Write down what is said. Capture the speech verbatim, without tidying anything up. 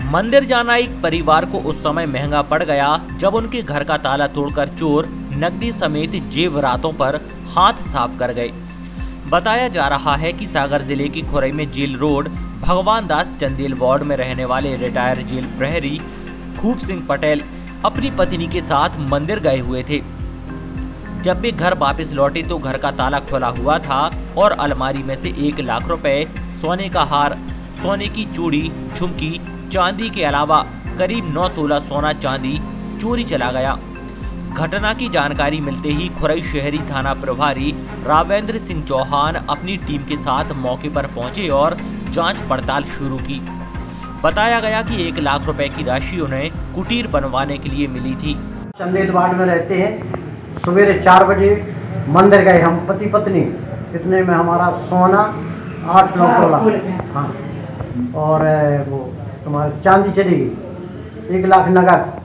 मंदिर जाना एक परिवार को उस समय महंगा पड़ गया जब उनके घर का ताला तोड़कर चोर नकदी समेत जेवरातों पर हाथ साफ कर गए। बताया जा रहा है कि सागर जिले की खुरई में जेल रोड भगवान दास चंदेल वार्ड में रहने वाले रिटायर जेल प्रहरी खूब सिंह पटेल अपनी पत्नी के साथ मंदिर गए हुए थे। जब वे घर वापस लौटे तो घर का ताला खुला हुआ था और अलमारी में से एक लाख रुपए, सोने का हार, सोने की चूड़ी, झुमकी, चांदी के अलावा करीब नौ तोला सोना चांदी चोरी चला गया। घटना की जानकारी मिलते ही खुरई शहरी थाना प्रभारी रावेंद्र सिंह चौहान अपनी टीम के साथ मौके पर पहुंचे और जांच पड़ताल शुरू की। बताया गया कि एक लाख रुपए की राशि उन्हें कुटीर बनवाने के लिए मिली थी। चंदेल वार्ड में रहते हैं। सवेरे चार बजे मंदिर गए हम पति पत्नी। इतने में हमारा सोना आठ नौ तोला, हाँ, और वो तुम्हारी चांदी चली गई, एक लाख नगद।